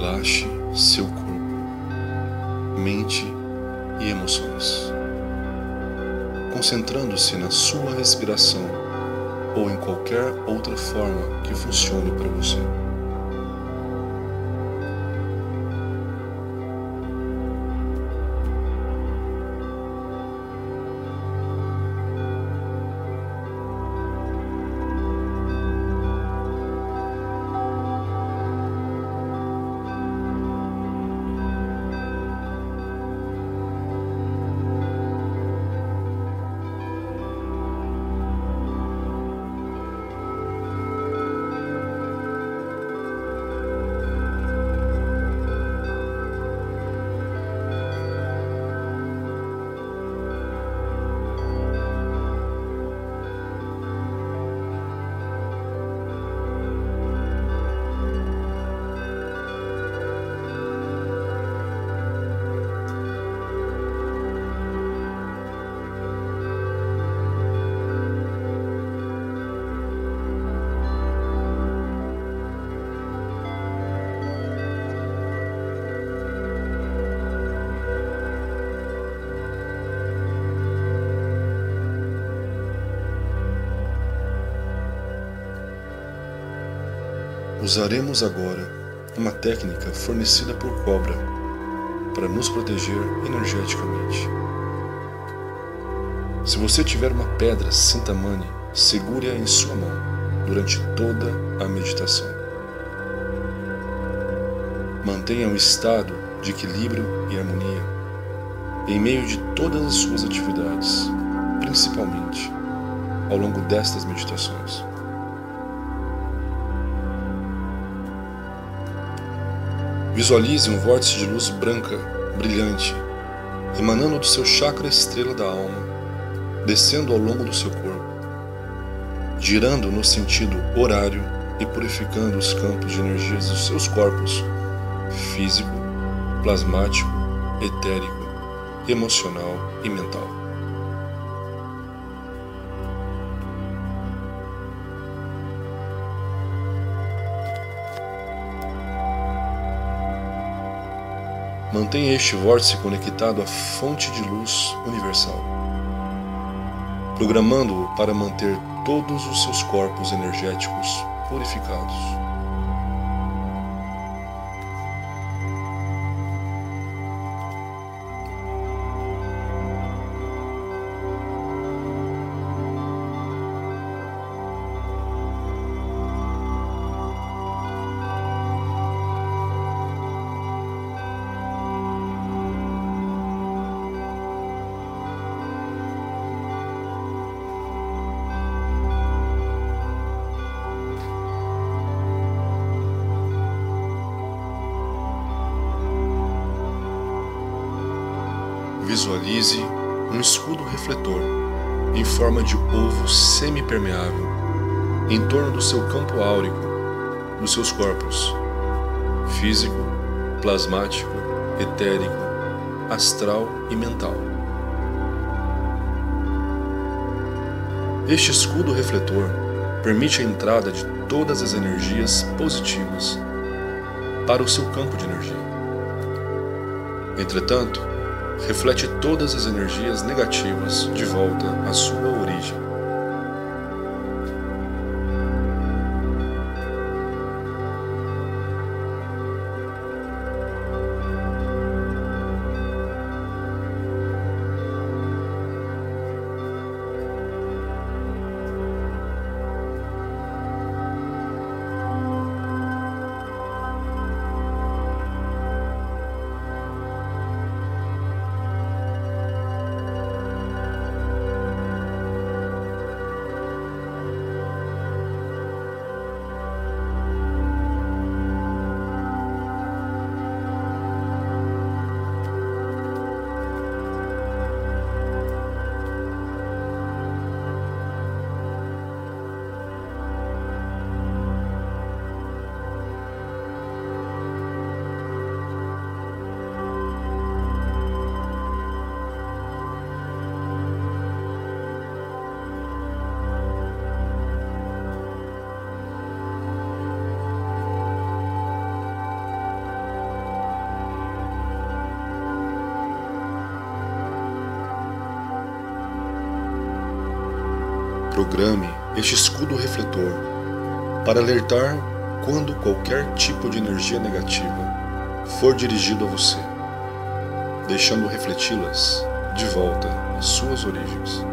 Relaxe seu corpo, mente e emoções, concentrando-se na sua respiração ou em qualquer outra forma que funcione para você. Usaremos agora uma técnica fornecida por Cobra para nos proteger energeticamente. Se você tiver uma pedra Cintamani, segure-a em sua mão durante toda a meditação. Mantenha um estado de equilíbrio e harmonia em meio de todas as suas atividades, principalmente ao longo destas meditações. Visualize um vórtice de luz branca, brilhante, emanando do seu chakra estrela da alma, descendo ao longo do seu corpo, girando no sentido horário e purificando os campos de energias dos seus corpos físico, plasmático, etérico, emocional e mental. Mantenha este vórtice conectado à fonte de luz universal, programando-o para manter todos os seus corpos energéticos purificados. Visualize um escudo refletor em forma de ovo semipermeável em torno do seu campo áurico, dos seus corpos físico, plasmático, etérico, astral e mental. Este escudo refletor permite a entrada de todas as energias positivas para o seu campo de energia. Entretanto, reflete todas as energias negativas de volta à sua origem. Programe este escudo refletor para alertar quando qualquer tipo de energia negativa for dirigido a você, deixando refleti-las de volta às suas origens.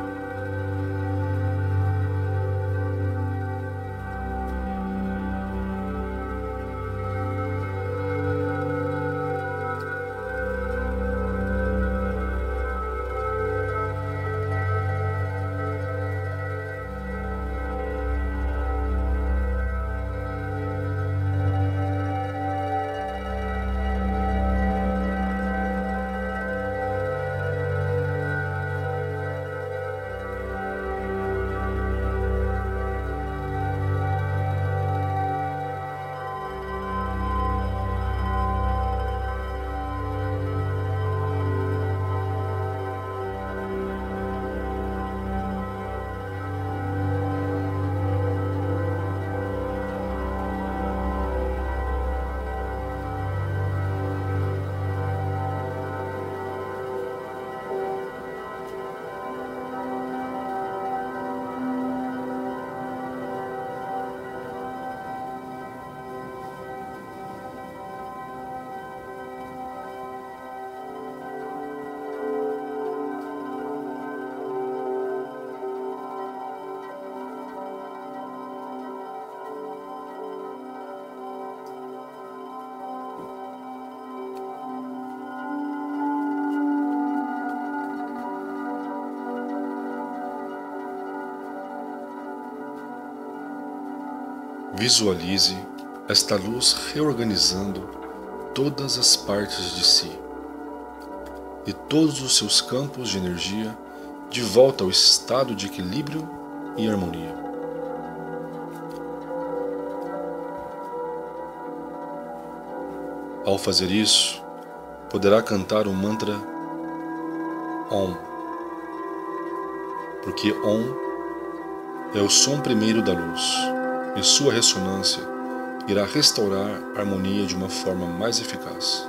Visualize esta luz reorganizando todas as partes de si e todos os seus campos de energia de volta ao estado de equilíbrio e harmonia. Ao fazer isso, poderá cantar o mantra Om, porque Om é o som primeiro da luz, e sua ressonância irá restaurar a harmonia de uma forma mais eficaz.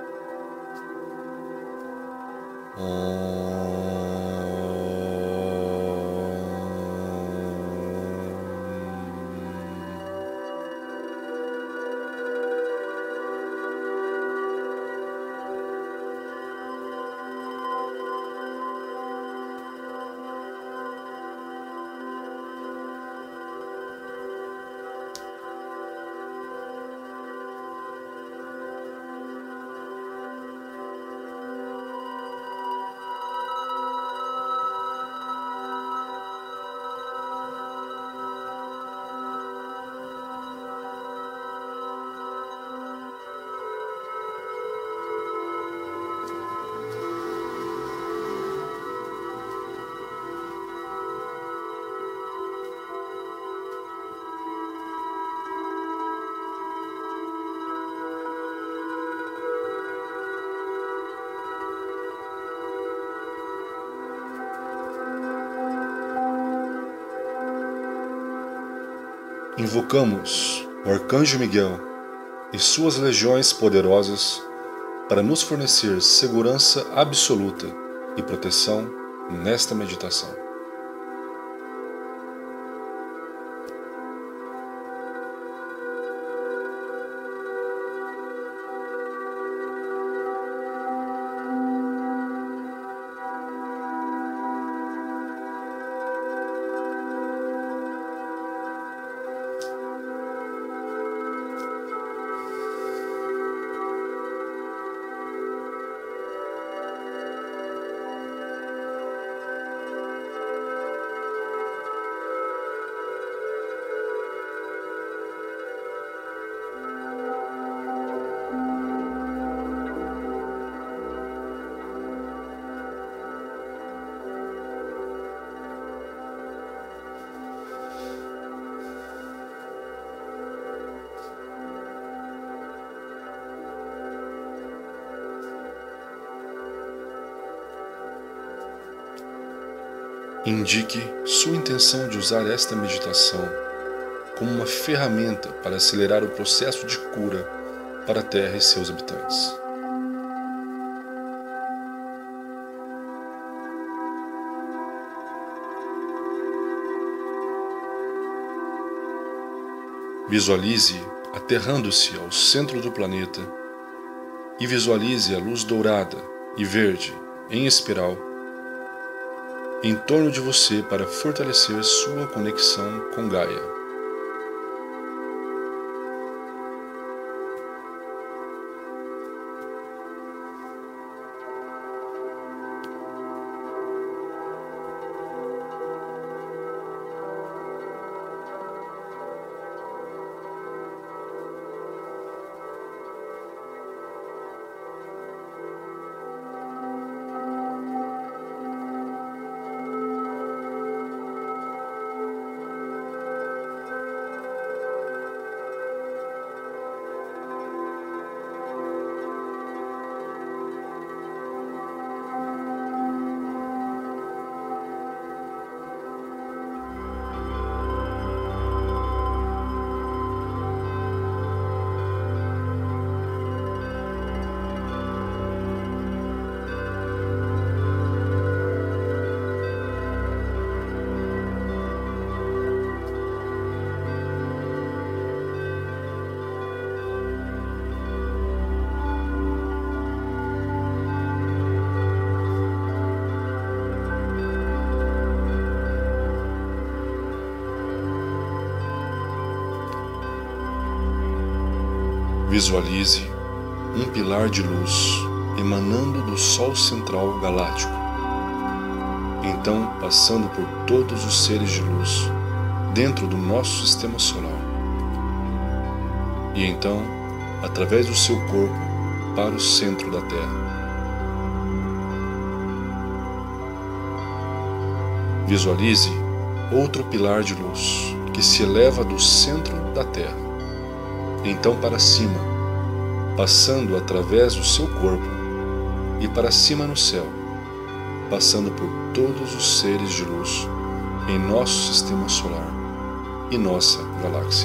Invocamos o Arcanjo Miguel e suas legiões poderosas para nos fornecer segurança absoluta e proteção nesta meditação. Indique sua intenção de usar esta meditação como uma ferramenta para acelerar o processo de cura para a Terra e seus habitantes. Visualize aterrando-se ao centro do planeta e visualize a luz dourada e verde em espiral em torno de você para fortalecer sua conexão com Gaia. Visualize um pilar de luz emanando do Sol central galáctico, então passando por todos os seres de luz dentro do nosso sistema solar, e então através do seu corpo para o centro da Terra. Visualize outro pilar de luz que se eleva do centro da Terra, então para cima, passando através do seu corpo e para cima no céu, passando por todos os seres de luz em nosso sistema solar e nossa galáxia.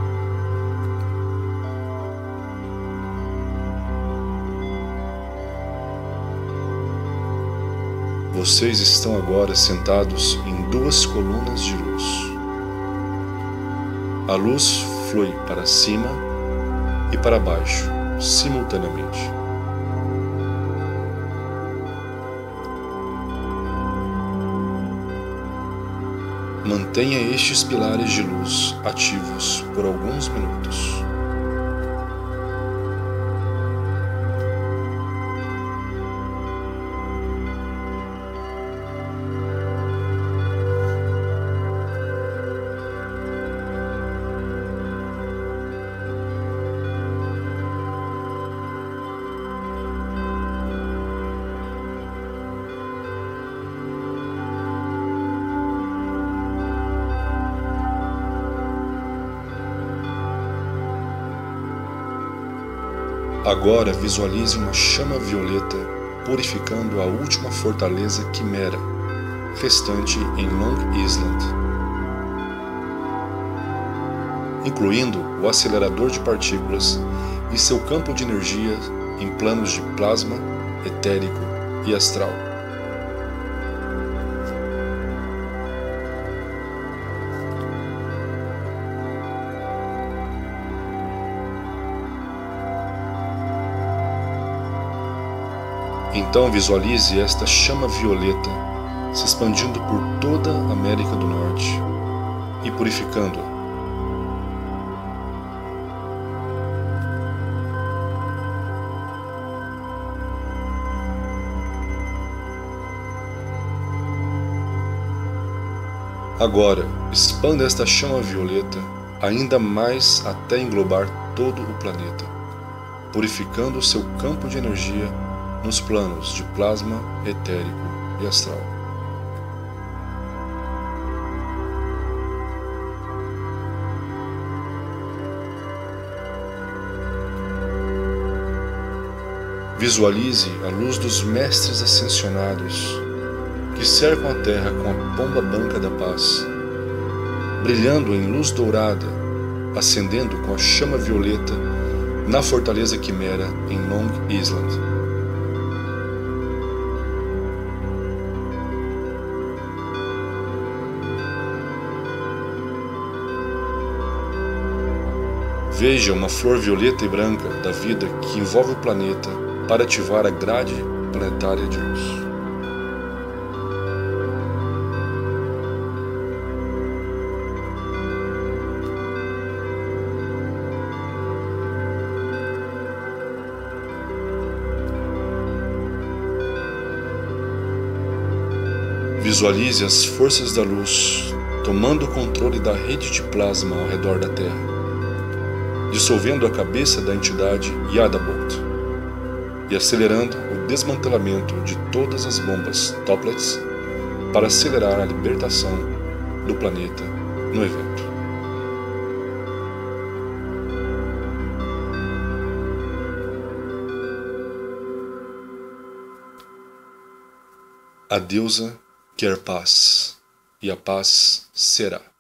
Vocês estão agora sentados em duas colunas de luz. A luz flui para cima e para baixo, simultaneamente. Mantenha estes pilares de luz ativos por alguns minutos. Agora visualize uma chama violeta purificando a última fortaleza quimera restante em Long Island, incluindo o acelerador de partículas e seu campo de energia em planos de plasma, etérico e astral. Então visualize esta chama violeta se expandindo por toda a América do Norte e purificando-a. Agora, expanda esta chama violeta ainda mais até englobar todo o planeta, purificando o seu campo de energia nos planos de plasma, etérico e astral. Visualize a luz dos mestres ascensionados que cercam a Terra com a pomba branca da paz, brilhando em luz dourada, acendendo com a chama violeta na fortaleza quimera em Long Island. Veja uma flor violeta e branca da vida que envolve o planeta para ativar a grade planetária de luz. Visualize as forças da luz tomando o controle da rede de plasma ao redor da Terra, dissolvendo a cabeça da entidade Yadabolt e acelerando o desmantelamento de todas as bombas Toplets para acelerar a libertação do planeta no evento. A deusa quer paz, e a paz será.